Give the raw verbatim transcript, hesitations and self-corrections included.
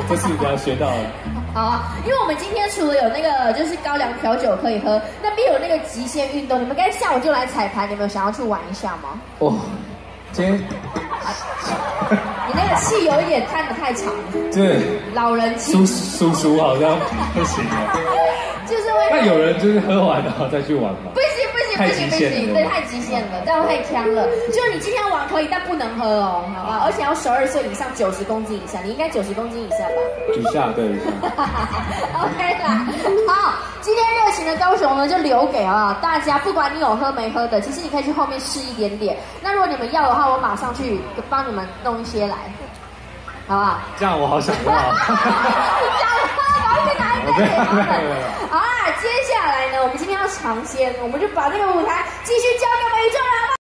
这次你要学到了。 好啊，因为我们今天除了有那个就是高粱调酒可以喝，那边有那个极限运动，你们该下午就来彩排，你们有想要去玩一下吗？ 哦，今天你那个气有一点看得太长， 对， 老人气， 叔叔叔好像不行了。 就是会。 那有人就是喝完然后再去玩吗？ 不行不行不行不行，对，太极限了，这样太呛了。就是你今天玩可以，但不能喝哦，好吧？而且要十二岁以上，九十公斤以下，你应该九十公斤以下吧？ 以下对以下。 OK 啦，好，今天热情的高雄呢，就留给啊大家，不管你有喝没喝的，其实你可以去后面试一点点。那如果你们要的话，我马上去帮你们弄一些来，好不好？ 这样我好想要。 讲了，赶快去拿一杯给他们。好啦，接下来呢，我们今天要尝鲜，我们就把这个舞台继续交给我们宇宙人。